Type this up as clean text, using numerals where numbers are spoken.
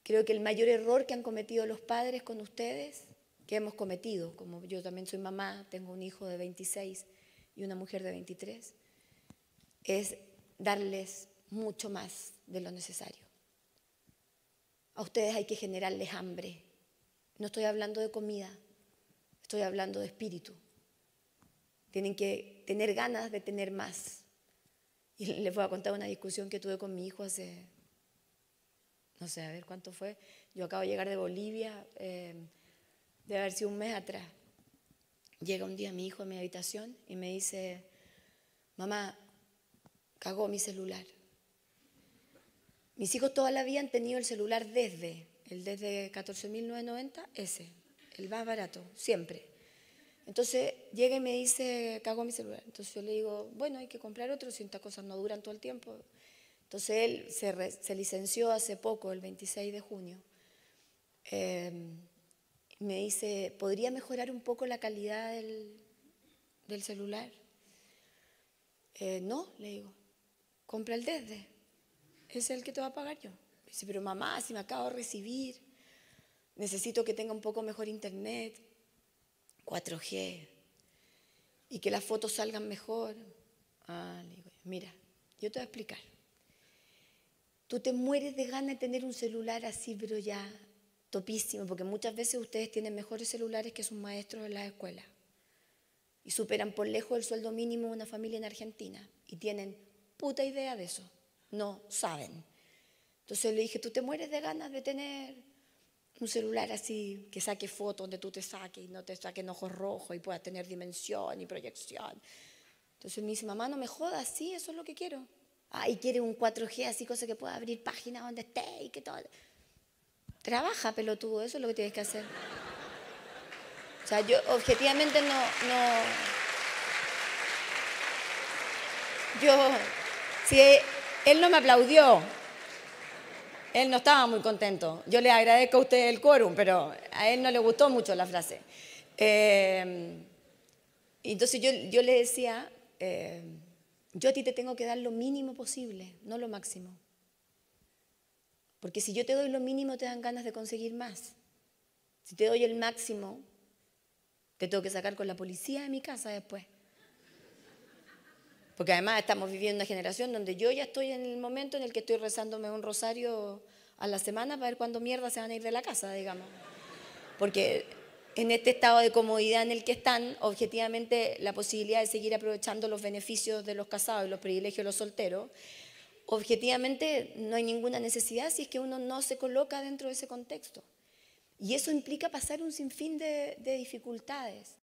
Creo que el mayor error que han cometido los padres con ustedes, que hemos cometido, como yo también soy mamá, tengo un hijo de 26 y una mujer de 23, es darles mucho más de lo necesario. A ustedes hay que generarles hambre. No estoy hablando de comida, estoy hablando de espíritu. Tienen que tener ganas de tener más. Y les voy a contar una discusión que tuve con mi hijo hace, no sé, a ver cuánto fue. Yo acabo de llegar de Bolivia, debe haber sido un mes atrás. Llega un día mi hijo a mi habitación y me dice, mamá, cagó mi celular. Mis hijos toda la vida han tenido el celular el desde 14.990, ese, el más barato, siempre. Entonces llega y me dice, cagó mi celular. Entonces yo le digo, bueno, hay que comprar otro si estas cosas no duran todo el tiempo. Entonces él se licenció hace poco, el 26 de junio. Me dice, ¿podría mejorar un poco la calidad del celular? No, le digo, compra el desde. Es el que te va a pagar yo. Me dice, pero mamá, si me acabo de recibir, necesito que tenga un poco mejor internet, 4G, y que las fotos salgan mejor. Le digo, mira, yo te voy a explicar. Tú te mueres de ganas de tener un celular así, pero ya topísimo, porque muchas veces ustedes tienen mejores celulares que sus maestros en las escuelas y superan por lejos el sueldo mínimo de una familia en Argentina y tienen puta idea de eso. No saben. Entonces le dije, tú te mueres de ganas de tener un celular así, que saque fotos donde tú te saques y no te saquen ojos rojos y puedas tener dimensión y proyección. Entonces me dice, mamá, no me jodas, sí, eso es lo que quiero. Y quiere un 4G, así, cosa que pueda abrir páginas donde esté y que todo. Trabaja, pelotudo, eso es lo que tienes que hacer. O sea, yo objetivamente si él no me aplaudió, él no estaba muy contento. Yo le agradezco a usted el quórum, pero a él no le gustó mucho la frase. Entonces yo le decía, yo a ti te tengo que dar lo mínimo posible, no lo máximo. Porque si yo te doy lo mínimo, te dan ganas de conseguir más. Si te doy el máximo, te tengo que sacar con la policía de mi casa después. Porque además estamos viviendo una generación donde yo ya estoy en el momento en el que estoy rezándome un rosario a la semana para ver cuándo mierda se van a ir de la casa, digamos. Porque en este estado de comodidad en el que están, objetivamente la posibilidad de seguir aprovechando los beneficios de los casados y los privilegios de los solteros, objetivamente no hay ninguna necesidad si es que uno no se coloca dentro de ese contexto. Y eso implica pasar un sinfín de dificultades.